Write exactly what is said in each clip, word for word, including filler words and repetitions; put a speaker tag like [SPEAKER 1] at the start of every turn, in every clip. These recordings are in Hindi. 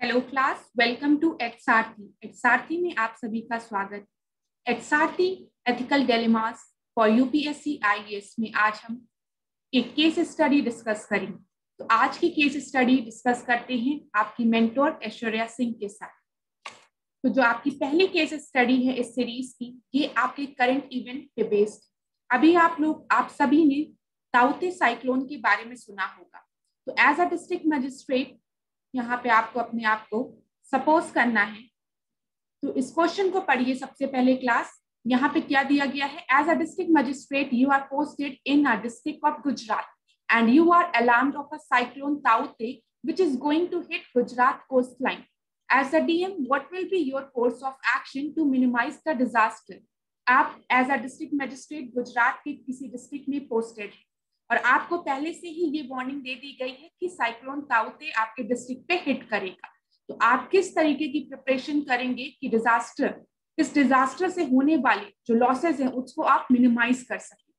[SPEAKER 1] Hello class, welcome to HRT. HRT में आप सभी का स्वागत। HRT ethical dilemmas for UPSC IAS में आज हम एक केस स्टडी डिस्कस करेंगे। तो आज की केस स्टडी डिस्कस करते हैं आपकी मेंटोर ऐश्वर्या सिंह के साथ। तो जो आपकी पहली केस स्टडी है इस सीरीज की, ये आपके करंट इवेंट पे बेस्ड। अभी आप लोग आप सभी ने ताउते साइक्लोन के बारे में सुना होगा। तो एज अ डिस्ट्रिक्ट मजिस्ट्रेट यहाँ पे आपको अपने आप को सपोज करना है। तो इस क्वेश्चन को पढ़िए सबसे पहले क्लास। यहाँ पे क्या दिया गया है? As a district magistrate you are posted in a district of Gujarat and you are alarmed of a cyclone ताउते which is going to hit Gujarat coastline. As a D M, what will be your course of action to minimize the disaster? आप as a district magistrate Gujarat के किसी डिस्ट्रिक्ट में पोस्टेड है और आपको पहले से ही ये वार्निंग दे दी गई है कि साइक्लोन ताउते आपके डिस्ट्रिक्ट पे हिट करेगा। तो आप किस तरीके की प्रिपरेशन करेंगे कि डिजास्टर इस डिजास्टर से होने वाले जो लॉसेस हैं उसको आप मिनिमाइज कर सकें।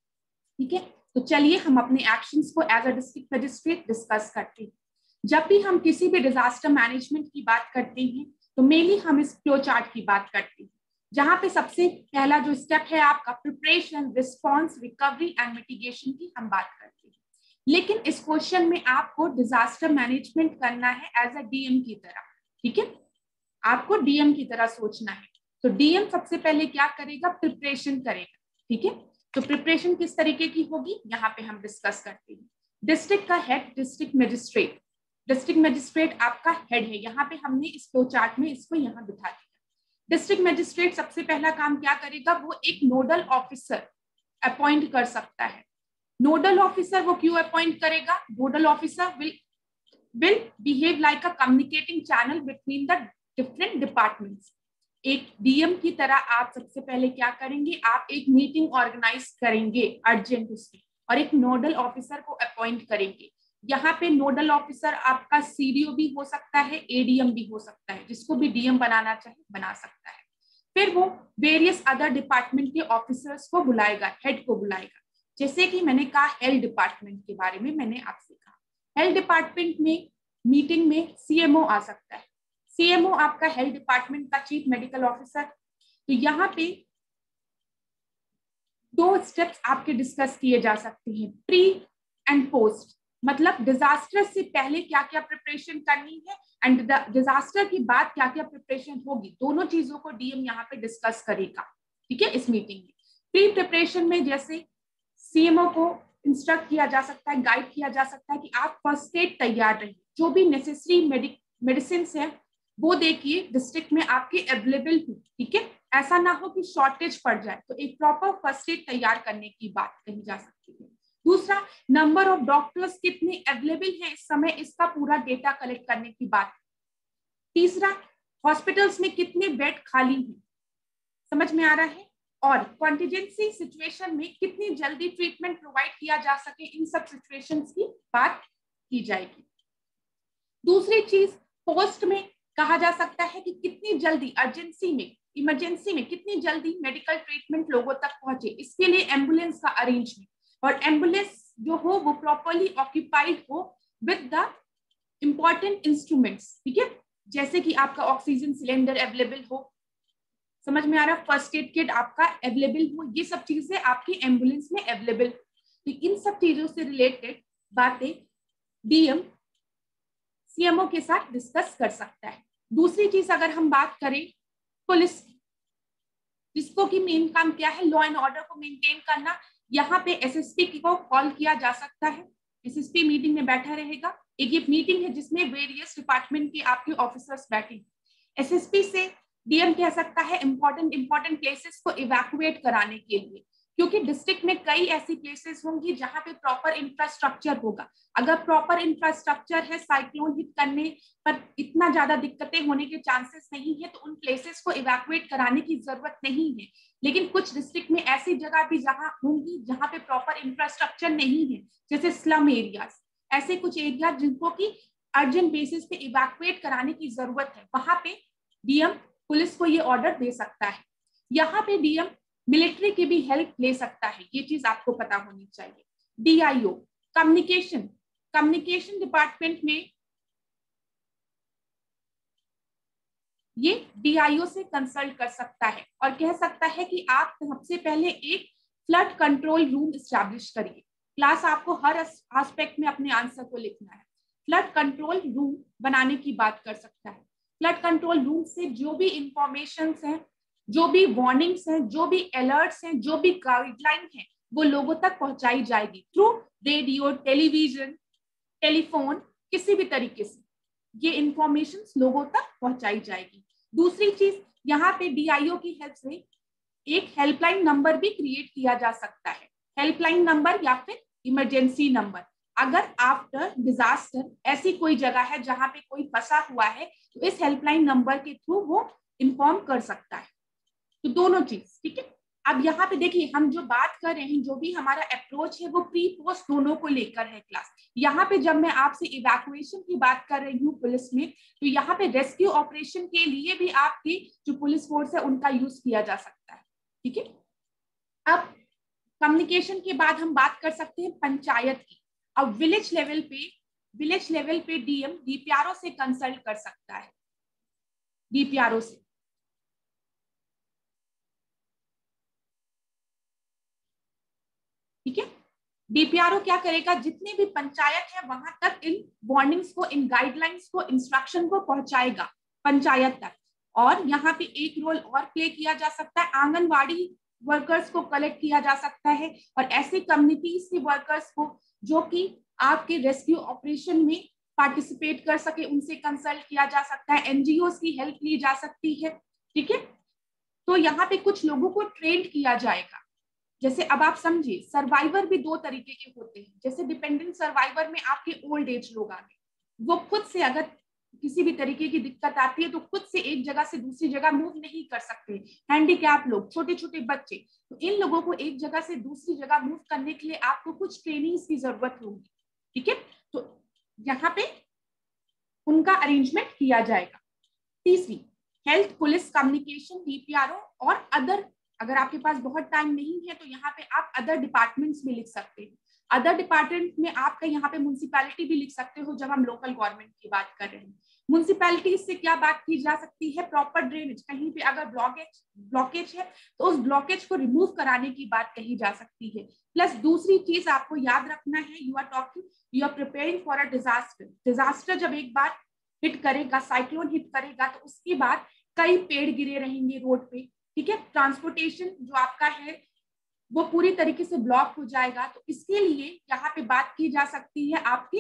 [SPEAKER 1] ठीक है, तो चलिए हम अपने एक्शंस को as a district magistrate discuss करते हैं। जब भी हम किसी भी डिजास्टर मैनेजमेंट की बात करते हैं तो मेनली हम इस फ्लो चार्ट की बात करते हैं, जहां पे सबसे पहला जो स्टेप है आपका preparation, response, recovery and mitigation की हम बात करते हैं। लेकिन इस क्वेश्चन में आपको डिजास्टर मैनेजमेंट करना है एज अ डीएम की तरह। ठीक है, आपको डीएम की तरह सोचना है। तो डीएम सबसे पहले क्या करेगा? प्रिपरेशन करेगा। ठीक है, तो प्रिपरेशन किस तरीके की होगी यहाँ पे हम डिस्कस करते हैं। डिस्ट्रिक्ट का head district magistrate, district magistrate आपका हेड है। यहाँ पे हमने इस फ्लो चार्ट में इसको यहाँ बिठा दिया। डिस्ट्रिक्ट मजिस्ट्रेट सबसे पहला काम क्या करेगा? वो एक नोडल ऑफिसर अपॉइंट कर सकता है। नोडल ऑफिसर वो क्यों अपॉइंट करेगा? Nodal officer will will behave like a communicating channel between the different departments. एक डीएम की तरह आप सबसे पहले क्या करेंगे? आप एक मीटिंग ऑर्गेनाइज करेंगे अर्जेंट उसमें और एक नोडल ऑफिसर को अपॉइंट करेंगे। यहाँ पे नोडल ऑफिसर आपका सीडीओ भी हो सकता है, एडीएम भी हो सकता है, जिसको भी डीएम बनाना चाहे बना सकता है। फिर वो वेरियस अदर डिपार्टमेंट के ऑफिसर्स को बुलाएगा, हेड को बुलाएगा। जैसे कि मैंने कहा हेल्थ डिपार्टमेंट के बारे में मैंने आपसे कहा, हेल्थ डिपार्टमेंट में मीटिंग में सीएमओ आ सकता है। सीएमओ आपका हेल्थ डिपार्टमेंट का चीफ मेडिकल ऑफिसर। तो यहाँ पे दो स्टेप्स आपके डिस्कस किए जा सकते हैं, प्री एंड पोस्ट। मतलब डिजास्टर से पहले क्या क्या प्रिपरेशन करनी है एंड डिजास्टर के बाद क्या क्या प्रिपरेशन होगी, दोनों चीजों को डीएम यहाँ पे डिस्कस करेगा। ठीक है, इस मीटिंग में प्री प्रिपरेशन में जैसे सीएमओ को इंस्ट्रक्ट किया जा सकता है, गाइड किया जा सकता है कि आप फर्स्ट एड तैयार रहिए, जो भी नेसेसरी मेडिसिन है वो देखिए डिस्ट्रिक्ट में आपके अवेलेबल हो। ठीक है, ऐसा ना हो कि शॉर्टेज पड़ जाए, तो एक प्रॉपर फर्स्ट एड तैयार करने की बात कही जा सकती है। दूसरा, नंबर ऑफ डॉक्टर्स कितने अवेलेबल हैं इस समय, इसका पूरा डेटा कलेक्ट करने की बात। तीसरा, हॉस्पिटल्स में कितने बेड खाली हैं, समझ में आ रहा है, और कॉन्टिजेंसी सिचुएशन में कितनी जल्दी ट्रीटमेंट प्रोवाइड किया जा सके, इन सब सिचुएशंस की बात की जाएगी। दूसरी चीज, पोस्ट में कहा जा सकता है कि कितनी जल्दी अर्जेंसी में, इमरजेंसी में कितनी जल्दी मेडिकल ट्रीटमेंट लोगों तक पहुंचे, इसके लिए एम्बुलेंस का अरेंजमेंट, और एम्बुलेंस जो हो वो प्रॉपरली ऑक्यूपाइड हो विद द इंपॉर्टेंट इंस्ट्रूमेंट्स। ठीक है, जैसे कि आपका ऑक्सीजन सिलेंडर अवेलेबल हो, समझ में आ रहा है, फर्स्ट एड किट आपका अवेलेबल हो, ये सब चीजें आपकी एम्बुलेंस में अवेलेबल। तो इन सब चीजों से रिलेटेड बातें डीएम सीएमओ के साथ डिस्कस कर सकता है। दूसरी चीज अगर हम बात करें पुलिस, जिसको की मेन काम क्या है? लॉ एंड ऑर्डर को मेंटेन करना। यहाँ पे एसएसपी को कॉल किया जा सकता है, एसएसपी मीटिंग में बैठा रहेगा। एक ये मीटिंग है जिसमें वेरियस डिपार्टमेंट के आपके ऑफिसर्स बैठे। एसएसपी से डीएम कह सकता है इंपॉर्टेंट इंपॉर्टेंट प्लेसेस को इवैक्यूएट कराने के लिए, क्योंकि डिस्ट्रिक्ट में कई ऐसी प्लेसेस होंगी जहां पे प्रॉपर इंफ्रास्ट्रक्चर होगा। अगर प्रॉपर इंफ्रास्ट्रक्चर है, साइक्लोन हिट करने पर इतना ज्यादा दिक्कतें होने के चांसेस नहीं है, तो उन प्लेसेस को इवैक्यूएट कराने की जरूरत नहीं है। लेकिन कुछ डिस्ट्रिक्ट में ऐसी जगह भी जहां होंगी जहां पे प्रॉपर इंफ्रास्ट्रक्चर नहीं है, जैसे स्लम एरियाज, ऐसे कुछ एरिया जिनको की अर्जेंट बेसिस पे इवैक्यूएट कराने की जरूरत है, वहां पे डीएम पुलिस को ये ऑर्डर दे सकता है। यहाँ पे डीएम मिलिट्री की भी हेल्प ले सकता है, ये चीज आपको पता होनी चाहिए। डीआईओ कम्युनिकेशन, कम्युनिकेशन डिपार्टमेंट में ये डीआईओ से कंसल्ट कर सकता है और कह सकता है कि आप सबसे पहले एक फ्लड कंट्रोल रूम इस्टेब्लिश करिए। क्लास आपको हर एस्पेक्ट में अपने आंसर को लिखना है। फ्लड कंट्रोल रूम बनाने की बात कर सकता है। फ्लड कंट्रोल रूम से जो भी इंफॉर्मेशन है, जो भी वार्निंग्स हैं, जो भी अलर्ट्स हैं, जो भी गाइडलाइन है, वो लोगों तक पहुंचाई जाएगी थ्रू रेडियो, टेलीविजन, टेलीफोन, किसी भी तरीके से ये इंफॉर्मेशन लोगों तक पहुंचाई जाएगी। दूसरी चीज, यहाँ पे डीआईओ की हेल्प से एक हेल्पलाइन नंबर भी क्रिएट किया जा सकता है। हेल्पलाइन नंबर या फिर इमरजेंसी नंबर। अगर आफ्टर डिजास्टर ऐसी कोई जगह है जहां पे कोई फंसा हुआ है तो इस हेल्पलाइन नंबर के थ्रू वो इन्फॉर्म कर सकता है। तो दोनों चीज, ठीक है। अब यहाँ पे देखिए, हम जो बात कर रहे हैं, जो भी हमारा अप्रोच है वो प्री पोस्ट दोनों को लेकर है क्लास। यहाँ पे जब मैं आपसे इवैक्यूएशन की बात कर रही हूँ पुलिस में, तो यहाँ पे रेस्क्यू ऑपरेशन के लिए भी आपकी जो पुलिस फोर्स है उनका यूज किया जा सकता है, ठीक है। अब कम्युनिकेशन के बाद हम बात कर सकते हैं पंचायत की। अब विलेज लेवल पे विलेज लेवल पे डीएम डीपीआरओ से कंसल्ट कर सकता है, डीपीआरओ से, ठीक है। डीपीआरओ क्या करेगा, जितने भी पंचायत है वहां तक इन वार्निंग्स को, इन गाइडलाइंस को, इंस्ट्रक्शन को पहुंचाएगा पंचायत तक। और यहाँ पे एक रोल और प्ले किया जा सकता है, आंगनवाड़ी वर्कर्स को कलेक्ट किया जा सकता है और ऐसे कम्युनिटीज के वर्कर्स को जो कि आपके रेस्क्यू ऑपरेशन में पार्टिसिपेट कर सके, उनसे कंसल्ट किया जा सकता है। एनजीओ की हेल्प ली जा सकती है, ठीक है। तो यहाँ पे कुछ लोगों को ट्रेंड किया जाएगा। जैसे अब आप समझिए, सर्वाइवर भी दो तरीके के होते हैं। जैसे डिपेंडेंट सर्वाइवर में आपके ओल्ड एज लोग आ गए, वो खुद से अगर किसी भी तरीके की दिक्कत आती है तो खुद से एक जगह से दूसरी जगह मूव नहीं कर सकते। हैंडीकैप लोग, छोटे छोटे बच्चे, तो इन लोगों को एक जगह से दूसरी जगह मूव करने के लिए आपको कुछ ट्रेनिंग की जरूरत होगी, ठीक है। तो यहाँ पे उनका अरेंजमेंट किया जाएगा। तीसरी, हेल्थ, पुलिस, कम्युनिकेशन, डीपीआरओ और अदर। अगर आपके पास बहुत टाइम नहीं है तो यहाँ पे आप अदर डिपार्टमेंट्स में लिख सकते हैं। अदर डिपार्टमेंट में आपका यहाँ पे म्युनिसिपैलिटी भी लिख सकते हो जब हम लोकल गवर्नमेंट की बात कर रहे हैं। म्युनिसिपैलिटी से क्या बात की जा सकती है, प्रॉपर ड्रेनेज। कहीं पे अगर ब्लॉकेज ब्लॉकेज है तो उस ब्लॉकेज को रिमूव कराने की बात कही जा सकती है। प्लस दूसरी चीज आपको याद रखना है, you are talking, you are preparing for a disaster. Disaster जब एक बार हिट करेगा, साइक्लोन हिट करेगा, तो उसके बाद कई पेड़ गिरे रहेंगे रोड पे, ठीक है। ट्रांसपोर्टेशन जो आपका है वो पूरी तरीके से ब्लॉक हो जाएगा। तो इसके लिए यहाँ पे बात की जा सकती है आपकी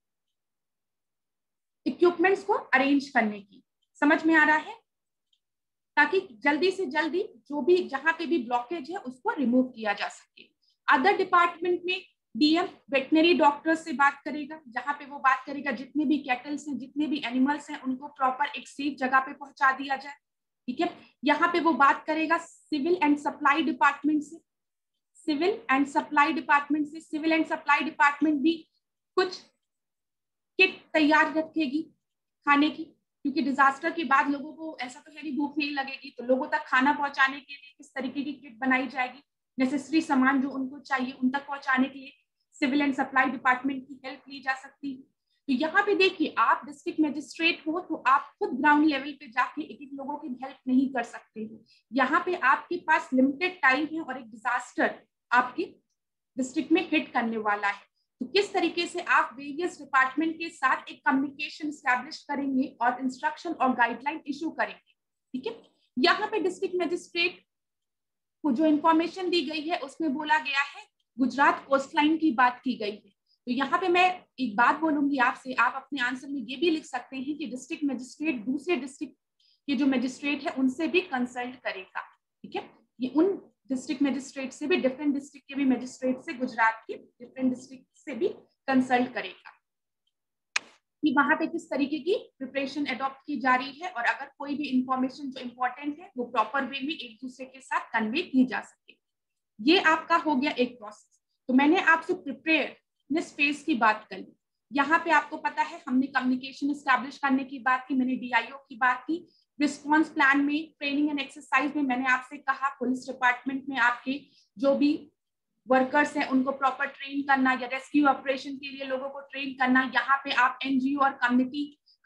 [SPEAKER 1] इक्विपमेंट्स को अरेंज करने की। समझ में आ रहा है, ताकि जल्दी से जल्दी जो भी जहां पे भी ब्लॉकेज है उसको रिमूव किया जा सके। अदर डिपार्टमेंट में डीएम वेटनरी डॉक्टर से बात करेगा, जहां पे वो बात करेगा जितने भी कैटल्स हैं, जितने भी एनिमल्स हैं, उनको प्रॉपर एक सेफ जगह पे पहुंचा दिया जाए, ठीक है। यहाँ पे वो बात करेगा सिविल एंड सप्लाई डिपार्टमेंट से सिविल एंड सप्लाई डिपार्टमेंट से सिविल एंड सप्लाई डिपार्टमेंट भी कुछ किट तैयार रखेगी खाने की, क्योंकि डिजास्टर के बाद लोगों को ऐसा तो है नहीं भूख नहीं लगेगी, तो लोगों तक खाना पहुंचाने के लिए किस तरीके की किट बनाई जाएगी, नेसेसरी सामान जो उनको चाहिए उन तक पहुंचाने के लिए सिविल एंड सप्लाई डिपार्टमेंट की हेल्प ली जा सकती है। तो यहाँ पे देखिए, आप डिस्ट्रिक्ट मजिस्ट्रेट हो तो आप खुद ग्राउंड लेवल पे जाके एक एक लोगों की हेल्प नहीं कर सकते हो। यहाँ पे आपके पास लिमिटेड टाइम है और एक डिजास्टर आपके डिस्ट्रिक्ट में हिट करने वाला है। तो किस तरीके से आप वेरियस डिपार्टमेंट के साथ एक कम्युनिकेशन स्टैब्लिश करेंगे और इंस्ट्रक्शन और गाइडलाइन इशू करेंगे, ठीक है। यहाँ पे डिस्ट्रिक्ट मजिस्ट्रेट को जो इंफॉर्मेशन दी गई है उसमें बोला गया है गुजरात कोस्टलाइन की बात की गई है। तो यहाँ पे मैं एक बात बोलूंगी आपसे, आप अपने आंसर में ये भी लिख सकते हैं कि डिस्ट्रिक्ट मजिस्ट्रेट दूसरे डिस्ट्रिक्ट के जो मजिस्ट्रेट है उनसे भी कंसल्ट करेगा, ठीक है। ये उन डिस्ट्रिक्ट मजिस्ट्रेट से भी, डिफरेंट डिस्ट्रिक्ट के भी मजिस्ट्रेट से, गुजरात के डिफरेंट डिस्ट्रिक्ट से भी कंसल्ट करेगा कि वहां पे किस तरीके की प्रिपरेशन अडॉप्ट की जा रही है और अगर कोई भी इंफॉर्मेशन जो इंपॉर्टेंट है वो प्रॉपर वे में एक दूसरे के साथ कन्वे की जा सके। ये आपका हो गया एक प्रोसेस। तो मैंने आपसे प्रिपेयरनेस फेज की बात कर ली। यहाँ पे आपको पता है हमने कम्युनिकेशन एस्टैब्लिश करने की बात की, मैंने डीआईओ की बात की। रिस्पॉन्स प्लान में, ट्रेनिंग एंड एक्सरसाइज में मैंने आपसे कहा पुलिस डिपार्टमेंट में आपके जो भी वर्कर्स हैं उनको प्रॉपर ट्रेन करना या रेस्क्यू ऑपरेशन के लिए लोगों को ट्रेन करना। यहाँ पे आप एनजीओ और कम्युनिटी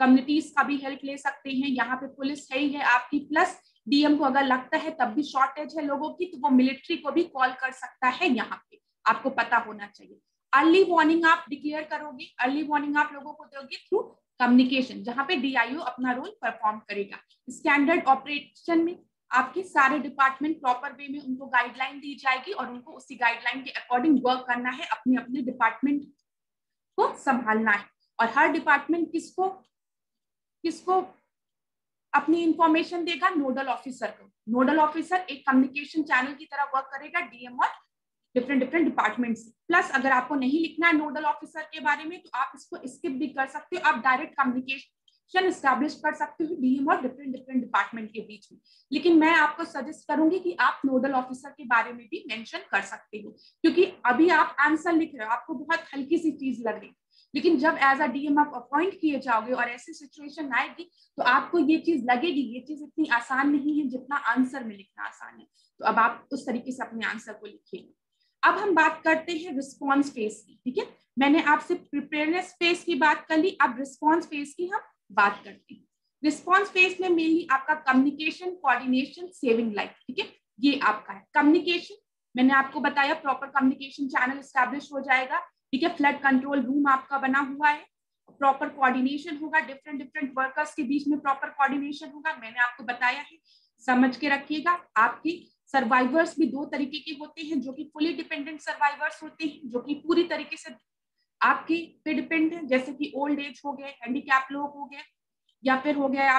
[SPEAKER 1] कम्युनिटीज का भी हेल्प ले सकते हैं। यहाँ पे पुलिस है ही है आपकी, प्लस डीएम को अगर लगता है तब भी शॉर्टेज है लोगों की तो वो मिलिट्री को भी कॉल कर सकता है। यहाँ पे आपको पता होना चाहिए। अर्ली वार्निंग आप डिक्लेयर करोगे, अर्ली वार्निंग आप लोगों को दोगे थ्रू कम्युनिकेशन, जहां पे डीआईओ अपना रोल परफॉर्म करेगा। स्टैंडर्ड ऑपरेशन में आपके सारे डिपार्टमेंट प्रॉपर वे में उनको गाइडलाइन दी जाएगी और उनको उसी गाइडलाइन के अकॉर्डिंग वर्क करना है, अपने अपने डिपार्टमेंट को संभालना है। और हर डिपार्टमेंट किसको किसको अपनी इंफॉर्मेशन देगा? नोडल ऑफिसर को। नोडल ऑफिसर एक कम्युनिकेशन चैनल की तरह वर्क करेगा डीएम और डिफरेंट डिफरेंट डिपार्टमेंट से। प्लस अगर आपको नहीं लिखना है नोडल ऑफिसर के बारे में तो आप इसको स्किप भी कर सकते हो, आप डायरेक्ट कम्युनिकेशन एस्टैब्लिश कर सकते हो डीएम और डिफरेंट डिफरेंट डिपार्टमेंट के बीच में। लेकिन मैं आपको सजेस्ट करूंगी कि आप नोडल ऑफिसर के बारे में भी मेंशन कर सकते हो, क्योंकि अभी आप आंसर लिख रहे हो, आपको बहुत हल्की सी चीज लग रही, लेकिन जब एज अ डीएम आप अपॉइंट किए जाओगे और ऐसी सिचुएशन आएगी तो आपको ये चीज लगेगी ये चीज इतनी आसान नहीं है जितना आंसर में लिखना आसान है। तो अब आप उस तरीके से अपने आंसर को लिखिए। अब हम बात करते हैं रिस्पॉन्स फेज की। ठीक है, मैंने आपसे प्रिपेयरनेस फेज की बात कर ली, अब रिस्पॉन्स फेज की हम बात करते हैं। रिस्पॉन्स फेज में मेनली आपका कम्युनिकेशन, कोऑर्डिनेशन, सेविंग लाइफ। ठीक है, ये आपका है कम्युनिकेशन। मैंने आपको बताया प्रॉपर कम्युनिकेशन चैनल एस्टैब्लिश हो जाएगा। ठीक है, फ्लड कंट्रोल रूम आपका बना हुआ है, प्रॉपर कोऑर्डिनेशन होगा, डिफरेंट डिफरेंट वर्कर्स के बीच में प्रॉपर कोऑर्डिनेशन होगा। मैंने आपको बताया है, समझ के रखिएगा। आपकी सर्वाइवर्स भी दो तरीके के होते हैं, जो कि फुली डिपेंडेंट सर्वाइवर्स होते हैं, जो कि पूरी तरीके से आपके पे डिपेंड है, जैसे कि ओल्ड एज हो गए, हैंडीकैप लोग हो गए, या फिर हो गए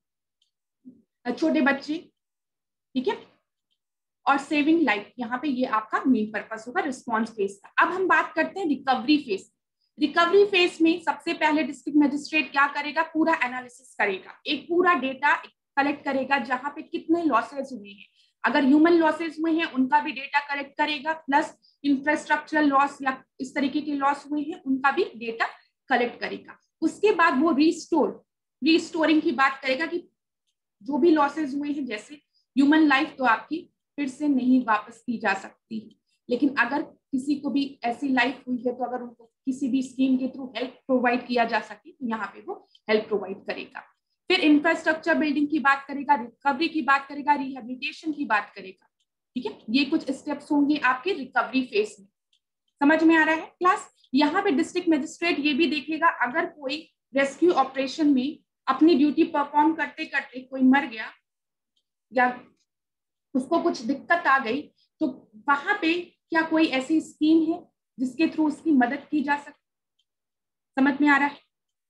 [SPEAKER 1] आपके छोटे बच्चे। ठीक है, और सेविंग लाइफ, यहाँ पे ये आपका मेन पर्पस होगा रिस्पॉन्स फेज का। अब हम बात करते हैं रिकवरी फेज। रिकवरी फेज में सबसे पहले डिस्ट्रिक्ट मजिस्ट्रेट क्या करेगा? पूरा एनालिसिस करेगा, एक पूरा डेटा कलेक्ट करेगा, जहां पे कितने लॉसेस हुए हैं, अगर ह्यूमन लॉसेस हुए हैं उनका भी डेटा कलेक्ट करेगा, प्लस इंफ्रास्ट्रक्चरल लॉस या इस तरीके के लॉस हुए हैं उनका भी डेटा कलेक्ट करेगा। उसके बाद वो रिस्टोर रिस्टोरिंग की बात करेगा कि जो भी लॉसेस हुए हैं, जैसे ह्यूमन लाइफ तो आपकी फिर से नहीं वापस की जा सकती है, लेकिन अगर किसी को भी ऐसी लाइफ हुई है तो अगर उनको किसी भी स्कीम के थ्रू हेल्प प्रोवाइड किया जा सके तो यहाँ पे वो हेल्प प्रोवाइड करेगा। फिर इंफ्रास्ट्रक्चर बिल्डिंग की बात करेगा, रिकवरी की बात करेगा, रिहेबिलिटेशन की बात करेगा। ठीक है, ये कुछ स्टेप्स होंगे आपके रिकवरी फेज में। समझ में आ रहा है क्लास? यहाँ पे डिस्ट्रिक्ट मजिस्ट्रेट ये भी देखेगा, अगर कोई रेस्क्यू ऑपरेशन में अपनी ड्यूटी परफॉर्म करते करते कोई मर गया या उसको कुछ दिक्कत आ गई, तो वहां पे क्या कोई ऐसी स्कीम है जिसके थ्रू उसकी मदद की जा सके? समझ में आ रहा है?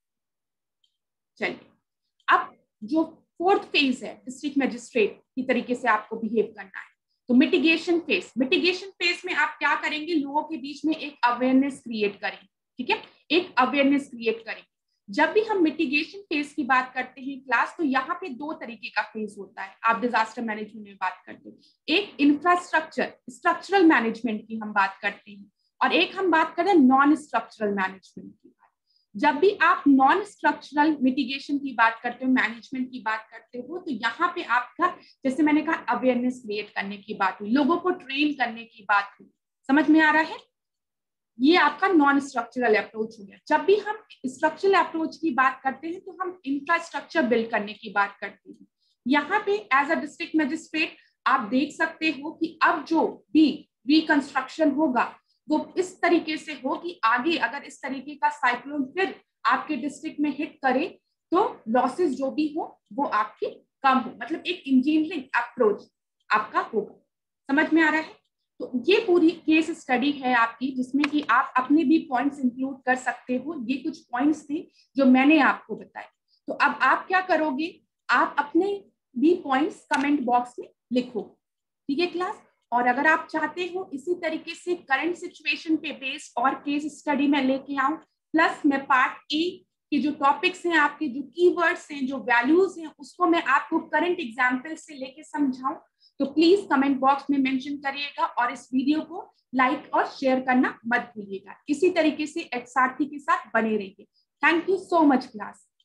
[SPEAKER 1] चलिए, अब जो फोर्थ फेज है डिस्ट्रिक्ट मजिस्ट्रेट की तरीके से आपको बिहेव करना है, तो मिटिगेशन फेज। मिटिगेशन फेज में आप क्या करेंगे? लोगों के बीच में एक अवेयरनेस क्रिएट करेंगे। ठीक है, एक अवेयरनेस क्रिएट करेंगे। जब भी हम मिटिगेशन फेज की बात करते हैं क्लास, तो यहाँ पे दो तरीके का फेज होता है। आप डिजास्टर मैनेजमेंट में बात करते हैं, एक इंफ्रास्ट्रक्चर स्ट्रक्चरल मैनेजमेंट की हम बात करते हैं, और एक हम बात करें नॉन स्ट्रक्चरल मैनेजमेंट की। जब भी आप नॉन स्ट्रक्चरल मिटिगेशन की बात करते हो, मैनेजमेंट की बात करते हो, तो यहाँ पे आपका, जैसे मैंने कहा, अवेयरनेस क्रिएट करने की बात हुई, लोगों को ट्रेन करने की बात हुई। समझ में आ रहा है? ये आपका नॉन स्ट्रक्चरल अप्रोच हो गया। जब भी हम स्ट्रक्चरल अप्रोच की बात करते हैं तो हम इंफ्रास्ट्रक्चर बिल्ड करने की बात करते हैं। यहाँ पे एज अ डिस्ट्रिक्ट मजिस्ट्रेट आप देख सकते हो कि अब जो भी रिकंस्ट्रक्शन होगा वो इस तरीके से हो कि आगे अगर इस तरीके का साइक्लोन फिर आपके डिस्ट्रिक्ट में हिट करे तो लॉसेस जो भी हो वो आपकी कम हो, मतलब एक इंजीनियरिंग अप्रोच आपका होगा। समझ में आ रहा है? तो ये पूरी केस स्टडी है आपकी, जिसमें कि आप अपने भी पॉइंट्स इंक्लूड कर सकते हो। ये कुछ पॉइंट्स थे जो मैंने आपको बताए। तो अब आप क्या करोगे? आप अपने भी पॉइंट्स कमेंट बॉक्स में लिखो। ठीक है क्लास? और अगर आप चाहते हो इसी तरीके से करंट सिचुएशन पे बेस्ड और केस स्टडी में लेके आऊं, प्लस मैं पार्ट ए के जो टॉपिक्स हैं, आपके जो कीवर्ड्स हैं, जो वैल्यूज हैं, उसको मैं आपको करंट एग्जाम्पल से लेके समझाऊं, तो प्लीज कमेंट बॉक्स में मेंशन करिएगा और इस वीडियो को लाइक और शेयर करना मत भूलिएगा। इसी तरीके से एक्सआरटी के साथ बने रहिए। Thank you so much class.